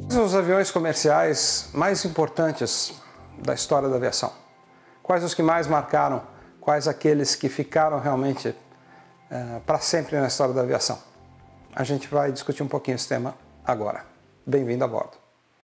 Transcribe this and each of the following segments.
Quais os aviões comerciais mais importantes da história da aviação? Quais os que mais marcaram? Quais aqueles que ficaram realmente para sempre na história da aviação? A gente vai discutir um pouquinho esse tema agora. Bem-vindo a bordo.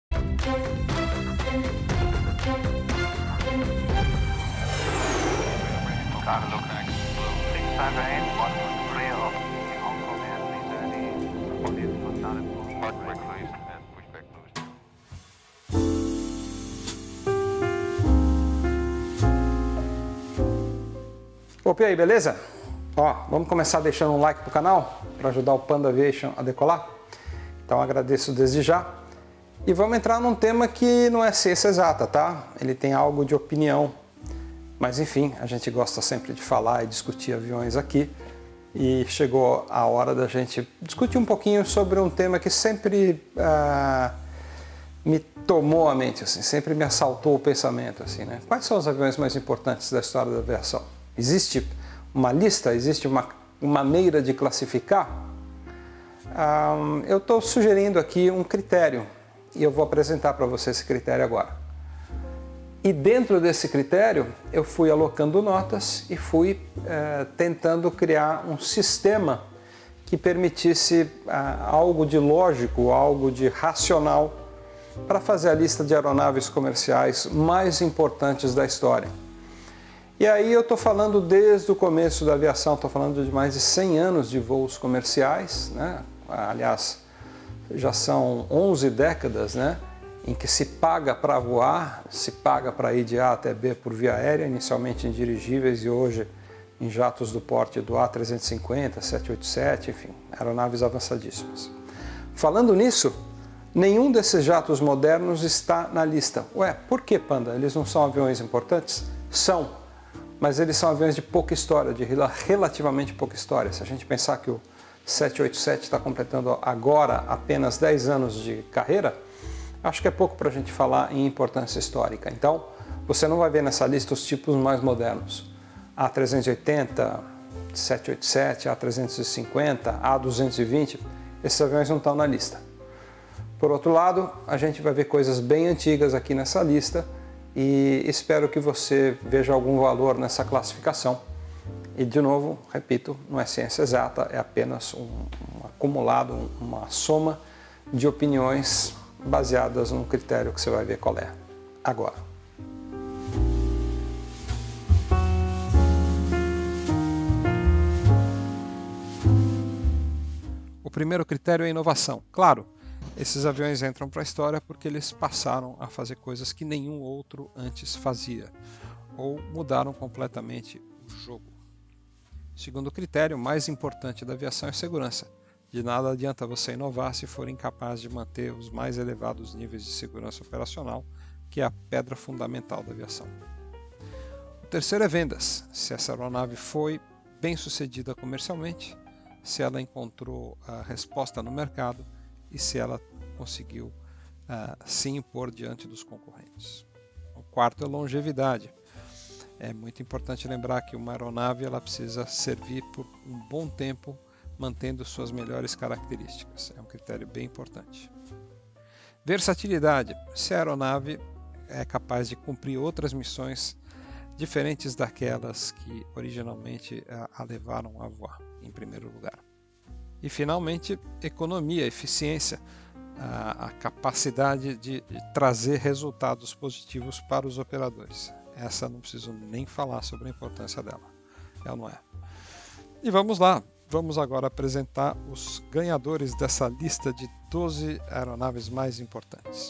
Opa, e aí, beleza? Ó, vamos começar deixando um like pro canal para ajudar o Panda Aviation a decolar. Então agradeço desde já. E vamos entrar num tema que não é ciência exata, tá? Ele tem algo de opinião. Mas enfim, a gente gosta sempre de falar e discutir aviões aqui. E chegou a hora da gente discutir um pouquinho sobre um tema que sempre me tomou a mente, assim, sempre me assaltou o pensamento, assim, né? Quais são os aviões mais importantes da história da aviação? Existe uma lista? Existe uma maneira de classificar? Eu estou sugerindo aqui um critério e eu vou apresentar para você esse critério agora. E dentro desse critério eu fui alocando notas e fui tentando criar um sistema que permitisse algo de lógico, algo de racional para fazer a lista de aeronaves comerciais mais importantes da história. E aí eu estou falando desde o começo da aviação, estou falando de mais de 100 anos de voos comerciais, né? Aliás, já são 11 décadas, né? Em que se paga para voar, se paga para ir de A até B por via aérea, inicialmente em dirigíveis e hoje em jatos do porte do A350, 787, enfim, aeronaves avançadíssimas. Falando nisso, nenhum desses jatos modernos está na lista. Ué, por que, Panda? Eles não são aviões importantes? São. Mas eles são aviões de pouca história, de relativamente pouca história. Se a gente pensar que o 787 está completando agora apenas 10 anos de carreira, acho que é pouco para a gente falar em importância histórica. Então, você não vai ver nessa lista os tipos mais modernos. A380, 787, A350, A220, esses aviões não estão na lista. Por outro lado, a gente vai ver coisas bem antigas aqui nessa lista, e espero que você veja algum valor nessa classificação. E de novo, repito, não é ciência exata, é apenas um acumulado, uma soma de opiniões baseadas num critério que você vai ver qual é agora. O primeiro critério é inovação. Claro, esses aviões entram para a história porque eles passaram a fazer coisas que nenhum outro antes fazia, ou mudaram completamente o jogo. O segundo critério, mais importante da aviação, é segurança. De nada adianta você inovar se for incapaz de manter os mais elevados níveis de segurança operacional, que é a pedra fundamental da aviação. O terceiro é vendas. Se essa aeronave foi bem sucedida comercialmente, se ela encontrou a resposta no mercado, e se ela conseguiu se impor diante dos concorrentes. O quarto é longevidade. É muito importante lembrar que uma aeronave ela precisa servir por um bom tempo, mantendo suas melhores características. É um critério bem importante. Versatilidade. Se a aeronave é capaz de cumprir outras missões diferentes daquelas que originalmente a levaram a voar, em primeiro lugar. E finalmente, economia, eficiência, a capacidade de trazer resultados positivos para os operadores. Essa não preciso nem falar sobre a importância dela, é ou não é? E vamos lá, vamos agora apresentar os ganhadores dessa lista de 12 aeronaves mais importantes.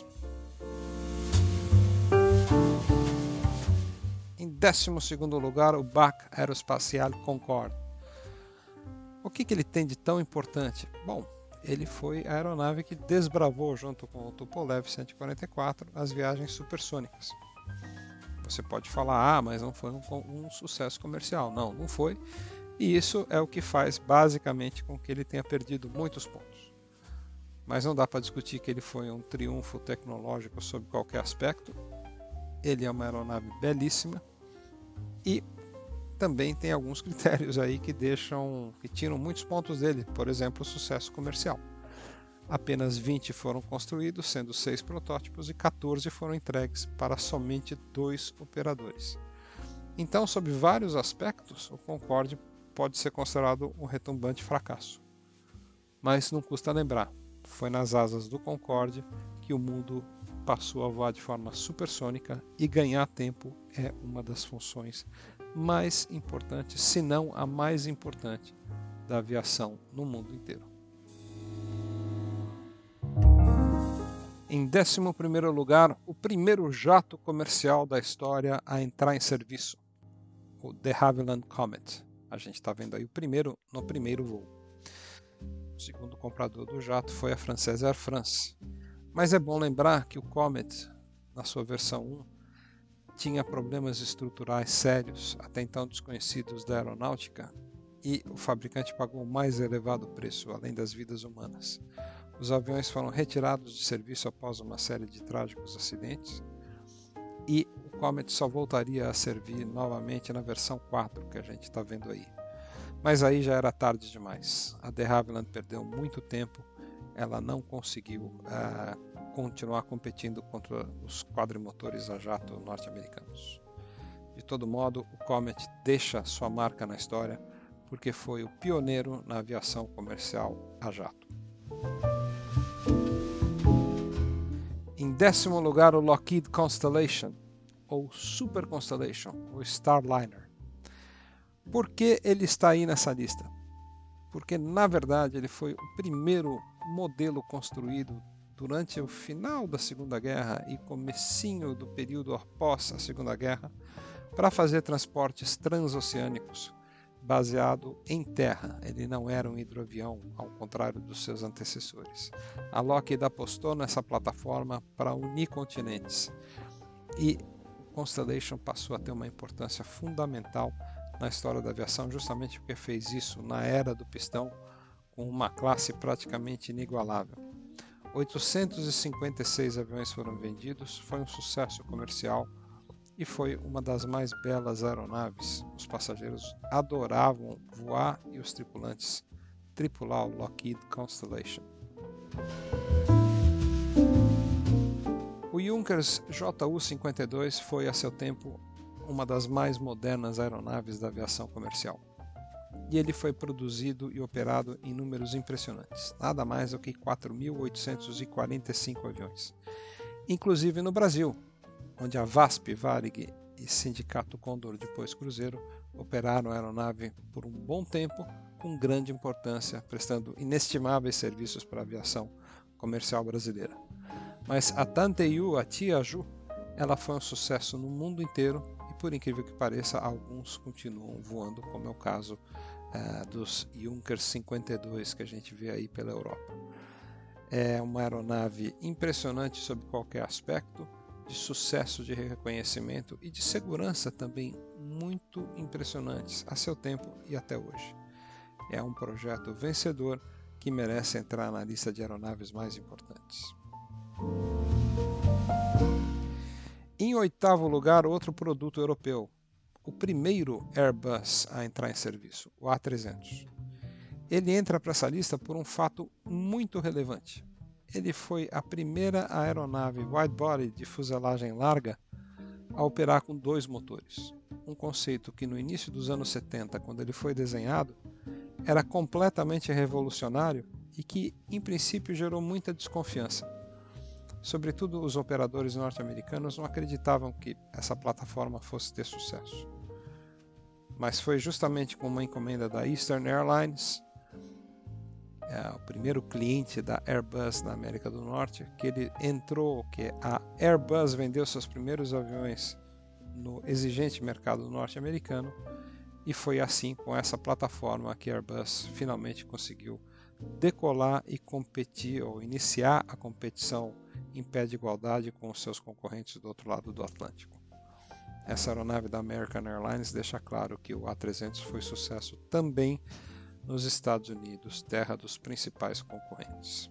Em 12º lugar, o BAC Aerospatiale Concorde. O que ele tem de tão importante? Bom, ele foi a aeronave que desbravou, junto com o Tupolev 144, as viagens supersônicas. Você pode falar, mas não foi um sucesso comercial. Não, não foi. E isso é o que faz, basicamente, com que ele tenha perdido muitos pontos. Mas não dá para discutir que ele foi um triunfo tecnológico sob qualquer aspecto. Ele é uma aeronave belíssima e também tem alguns critérios aí que tiram muitos pontos dele, por exemplo, o sucesso comercial. Apenas 20 foram construídos, sendo 6 protótipos, e 14 foram entregues para somente 2 operadores. Então, sob vários aspectos, o Concorde pode ser considerado um retumbante fracasso. Mas não custa lembrar, foi nas asas do Concorde que o mundo passou a voar de forma supersônica, e ganhar tempo é uma das funções mais importantes, se não a mais importante, da aviação no mundo inteiro. Em 11º lugar, o primeiro jato comercial da história a entrar em serviço, o de Havilland Comet. A gente está vendo aí o primeiro no primeiro voo. O segundo comprador do jato foi a francesa Air France. Mas é bom lembrar que o Comet, na sua versão 1, tinha problemas estruturais sérios, até então desconhecidos da aeronáutica, e o fabricante pagou o mais elevado preço, além das vidas humanas. Os aviões foram retirados de serviço após uma série de trágicos acidentes, e o Comet só voltaria a servir novamente na versão 4 que a gente está vendo aí. Mas aí já era tarde demais. A de Havilland perdeu muito tempo, ela não conseguiu continuar competindo contra os quadrimotores a jato norte-americanos. De todo modo, o Comet deixa sua marca na história porque foi o pioneiro na aviação comercial a jato. Em 10º lugar, o Lockheed Constellation, ou Super Constellation, ou Starliner. Por que ele está aí nessa lista? Porque, na verdade, ele foi o primeiro modelo construído durante o final da Segunda Guerra e comecinho do período após a Segunda Guerra para fazer transportes transoceânicos baseado em terra. Ele não era um hidroavião, ao contrário dos seus antecessores. A Lockheed apostou nessa plataforma para unir continentes, e o Constellation passou a ter uma importância fundamental na história da aviação, justamente porque fez isso na era do pistão, com uma classe praticamente inigualável. 856 aviões foram vendidos, foi um sucesso comercial e foi uma das mais belas aeronaves. Os passageiros adoravam voar e os tripulantes tripular o Lockheed Constellation. O Junkers Ju-52 foi a seu tempo uma das mais modernas aeronaves da aviação comercial. E ele foi produzido e operado em números impressionantes, nada mais do que 4.845 aviões, inclusive no Brasil, onde a VASP, Varig e Sindicato Condor, depois Cruzeiro, operaram a aeronave por um bom tempo, com grande importância, prestando inestimáveis serviços para a aviação comercial brasileira. Mas a Tanteyu, a Tia Ju, ela foi um sucesso no mundo inteiro e, por incrível que pareça, alguns continuam voando, como é o caso dos Junkers 52 que a gente vê aí pela Europa. É uma aeronave impressionante sob qualquer aspecto, de sucesso de reconhecimento e de segurança também muito impressionantes a seu tempo e até hoje. É um projeto vencedor que merece entrar na lista de aeronaves mais importantes. Em 8º lugar, outro produto europeu, o primeiro Airbus a entrar em serviço, o A300. Ele entra para essa lista por um fato muito relevante. Ele foi a primeira aeronave wide-body de fuselagem larga a operar com 2 motores. Um conceito que no início dos anos 70, quando ele foi desenhado, era completamente revolucionário e que, em princípio, gerou muita desconfiança. Sobretudo, os operadores norte-americanos não acreditavam que essa plataforma fosse ter sucesso. Mas foi justamente com uma encomenda da Eastern Airlines, o primeiro cliente da Airbus na América do Norte, que ele entrou, que a Airbus vendeu seus primeiros aviões no exigente mercado norte-americano, e foi assim, com essa plataforma, que a Airbus finalmente conseguiu decolar e competir, ou iniciar a competição em pé de igualdade com os seus concorrentes do outro lado do Atlântico. Essa aeronave da American Airlines deixa claro que o A300 foi sucesso também nos Estados Unidos, terra dos principais concorrentes.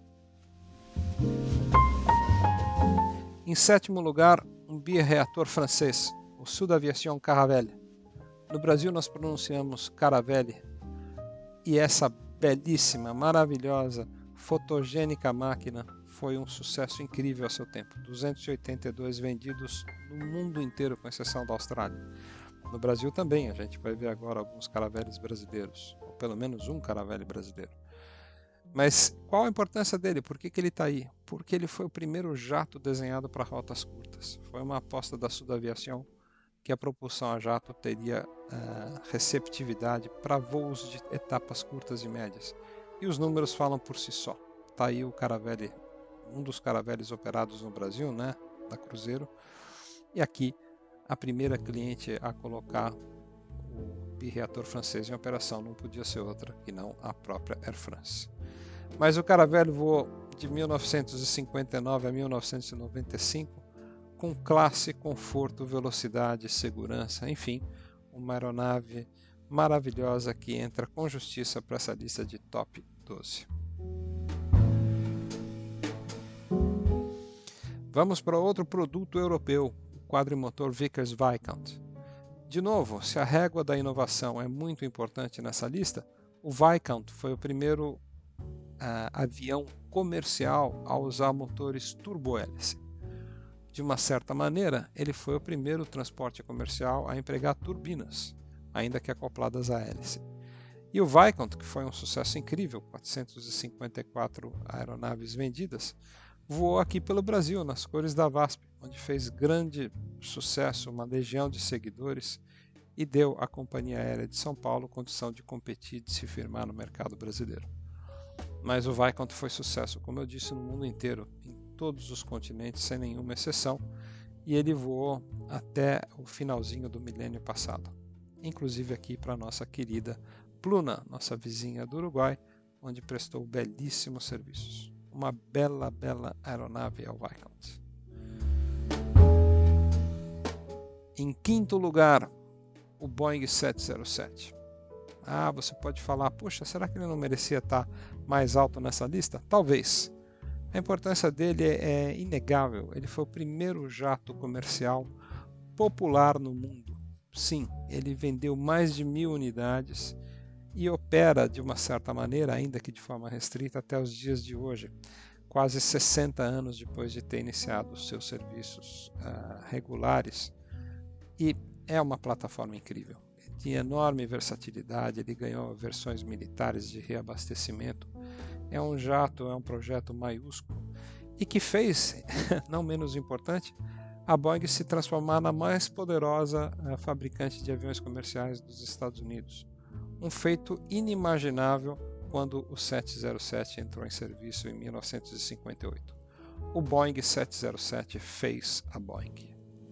Em 7º lugar, um bireator francês, o Sud Aviation Caravelle. No Brasil nós pronunciamos Caravelle, e essa belíssima, maravilhosa fotogênica máquina, foi um sucesso incrível a seu tempo. 282 vendidos no mundo inteiro, com exceção da Austrália. No Brasil também, a gente vai ver agora alguns Caravelles brasileiros, ou pelo menos um Caravelle brasileiro. Mas qual a importância dele? Por que ele está aí? Porque ele foi o primeiro jato desenhado para rotas curtas. Foi uma aposta da Sudaviação que a propulsão a jato teria receptividade para voos de etapas curtas e médias. E os números falam por si só. Está aí o Caravelle, um dos Caravelles operados no Brasil, né, da Cruzeiro. E aqui a primeira cliente a colocar o birreator francês em operação não podia ser outra que não a própria Air France. Mas o Caravelle voou de 1959 a 1995 com classe, conforto, velocidade, segurança, enfim, uma aeronave maravilhosa que entra com justiça para essa lista de top 12. Vamos para outro produto europeu, o quadrimotor Vickers-Viscount. De novo, se a régua da inovação é muito importante nessa lista, o Viscount foi o primeiro avião comercial a usar motores turbohélice. De uma certa maneira, ele foi o primeiro transporte comercial a empregar turbinas, ainda que acopladas à hélice. E o Viscount, que foi um sucesso incrível, 454 aeronaves vendidas, voou aqui pelo Brasil, nas cores da VASP, onde fez grande sucesso, uma legião de seguidores, e deu à Companhia Aérea de São Paulo condição de competir e de se firmar no mercado brasileiro. Mas o Viscount foi sucesso, como eu disse, no mundo inteiro, em todos os continentes, sem nenhuma exceção, e ele voou até o finalzinho do milênio passado, inclusive aqui para a nossa querida Pluna, nossa vizinha do Uruguai, onde prestou belíssimos serviços. Uma bela aeronave é o Viscount. Em quinto lugar, o Boeing 707. Você pode falar, puxa, será que ele não merecia estar mais alto nessa lista? Talvez. A importância dele é inegável. Ele foi o primeiro jato comercial popular no mundo. Sim, ele vendeu mais de 1.000 unidades e opera de uma certa maneira, ainda que de forma restrita, até os dias de hoje, quase 60 anos depois de ter iniciado os seus serviços regulares. E é uma plataforma incrível. Ele tinha enorme versatilidade, ele ganhou versões militares de reabastecimento. É um jato, é um projeto maiúsculo e que fez, não menos importante, a Boeing se transformar na mais poderosa fabricante de aviões comerciais dos Estados Unidos. Um feito inimaginável quando o 707 entrou em serviço em 1958. O Boeing 707 fez a Boeing.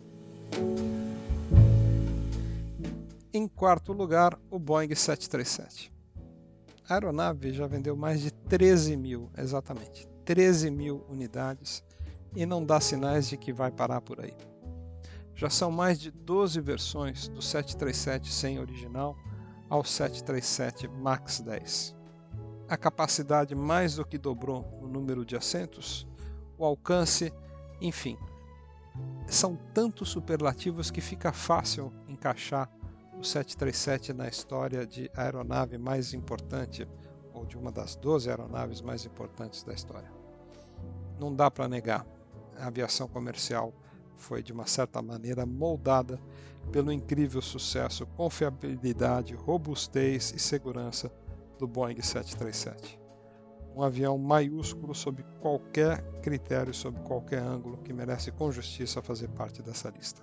Em quarto lugar, o Boeing 737. A aeronave já vendeu mais de 13.000, exatamente, 13.000 unidades e não dá sinais de que vai parar por aí. Já são mais de 12 versões do 737-100 original ao 737 MAX 10. A capacidade mais do que dobrou o número de assentos, o alcance, enfim. São tantos superlativos que fica fácil encaixar o 737 na história de aeronave mais importante, ou de uma das 12 aeronaves mais importantes da história. Não dá para negar, a aviação comercial foi de uma certa maneira moldada pelo incrível sucesso, confiabilidade, robustez e segurança do Boeing 737. Um avião maiúsculo sob qualquer critério, sob qualquer ângulo, que merece com justiça fazer parte dessa lista.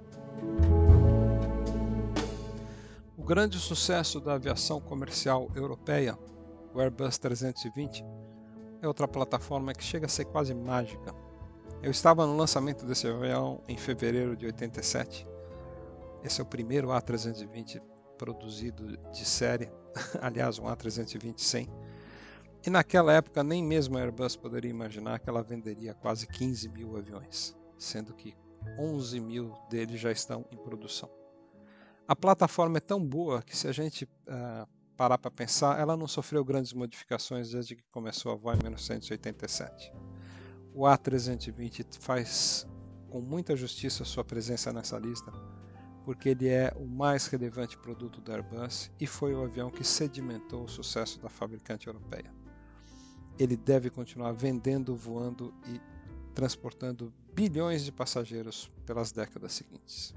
O grande sucesso da aviação comercial europeia, o Airbus 320, é outra plataforma que chega a ser quase mágica. Eu estava no lançamento desse avião em fevereiro de 87. Esse é o primeiro A320 produzido de série, aliás, um A320-100. E naquela época nem mesmo a Airbus poderia imaginar que ela venderia quase 15.000 aviões, sendo que 11.000 deles já estão em produção. A plataforma é tão boa que, se a gente parar para pensar, ela não sofreu grandes modificações desde que começou a voar em 1987. O A320 faz com muita justiça sua presença nessa lista, porque ele é o mais relevante produto da Airbus e foi o avião que sedimentou o sucesso da fabricante europeia. ele deve continuar vendendo, voando e transportando bilhões de passageiros pelas décadas seguintes.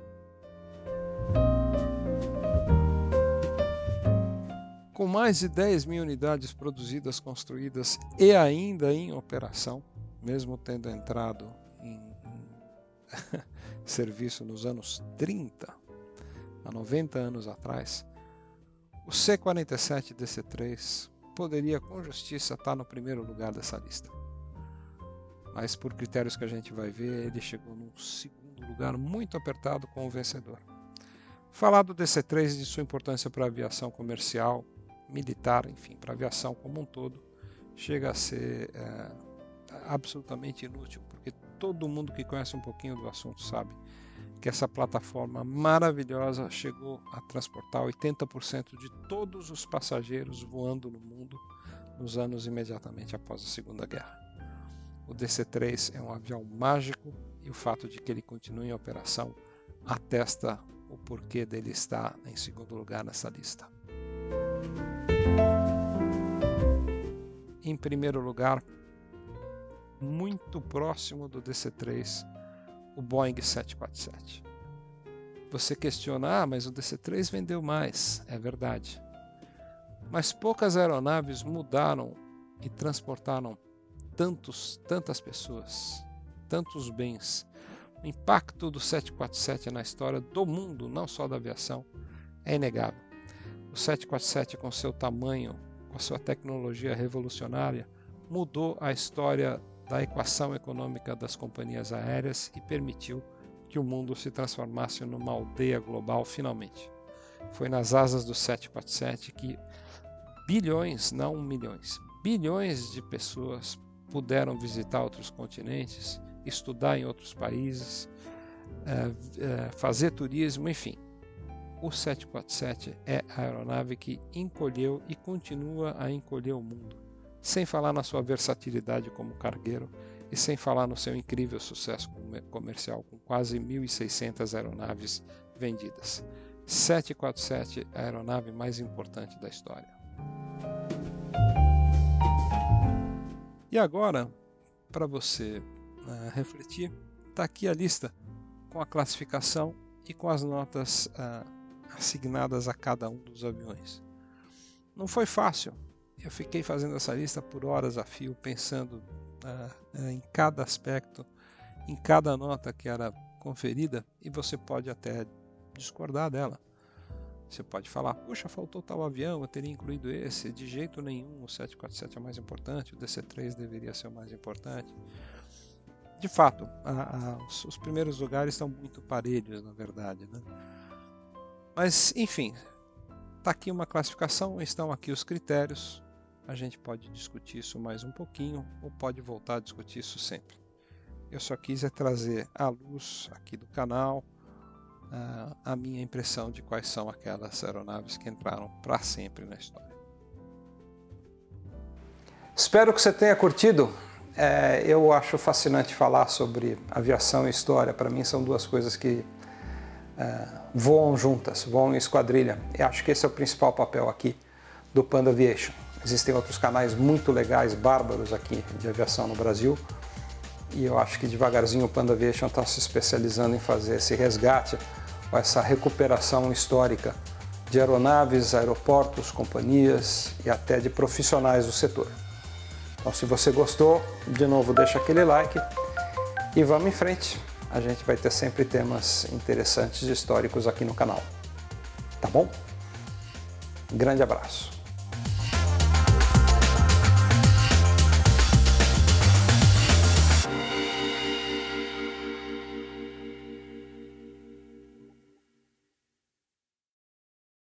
Com mais de 10 mil unidades produzidas, construídas e ainda em operação, mesmo tendo entrado em serviço nos anos 30, há 90 anos atrás, o C-47 DC-3 poderia com justiça estar no primeiro lugar dessa lista. Mas por critérios que a gente vai ver, ele chegou num segundo lugar muito apertado com o vencedor. Falar do DC-3 e de sua importância para a aviação comercial, militar, enfim, para a aviação como um todo, chega a ser absolutamente inútil, porque todo mundo que conhece um pouquinho do assunto sabe que essa plataforma maravilhosa chegou a transportar 80% de todos os passageiros voando no mundo nos anos imediatamente após a Segunda Guerra. O DC-3 é um avião mágico e o fato de que ele continue em operação atesta o porquê dele estar em segundo lugar nessa lista. Em primeiro lugar, muito próximo do DC-3, o Boeing 747. Você questiona, mas o DC-3 vendeu mais. É verdade. Mas poucas aeronaves mudaram e transportaram tantas pessoas, tantos bens. O impacto do 747 na história do mundo, não só da aviação, é inegável. O 747, com seu tamanho, com a sua tecnologia revolucionária, mudou a história da equação econômica das companhias aéreas e permitiu que o mundo se transformasse numa aldeia global finalmente. Foi nas asas do 747 que bilhões, não milhões, bilhões de pessoas puderam visitar outros continentes, estudar em outros países, fazer turismo, enfim. O 747 é a aeronave que encolheu e continua a encolher o mundo, sem falar na sua versatilidade como cargueiro e sem falar no seu incrível sucesso comercial, com quase 1.600 aeronaves vendidas. 747 é a aeronave mais importante da história. E agora, para você refletir, está aqui a lista com a classificação e com as notas assignadas a cada um dos aviões. Não foi fácil. Eu fiquei fazendo essa lista por horas a fio, pensando em cada aspecto, em cada nota que era conferida, e você pode até discordar dela. Você pode falar, puxa, faltou tal avião, eu teria incluído esse. De jeito nenhum, o 747 é o mais importante, o DC-3 deveria ser o mais importante. De fato, os primeiros lugares estão muito parelhos, na verdade, né? Mas, enfim, está aqui uma classificação, estão aqui os critérios. A gente pode discutir isso mais um pouquinho ou pode voltar a discutir isso sempre. Eu só quis trazer à luz aqui do canal a minha impressão de quais são aquelas aeronaves que entraram para sempre na história. Espero que você tenha curtido. Eu acho fascinante falar sobre aviação e história. Para mim são duas coisas que voam juntas, voam em esquadrilha. Eu acho que esse é o principal papel aqui do Panda Aviation. Existem outros canais muito legais, bárbaros aqui de aviação no Brasil, e eu acho que devagarzinho o Panda Aviation está se especializando em fazer esse resgate, ou essa recuperação histórica de aeronaves, aeroportos, companhias e até de profissionais do setor. Então, se você gostou, de novo deixa aquele like e vamos em frente. A gente vai ter sempre temas interessantes e históricos aqui no canal. Tá bom? Grande abraço.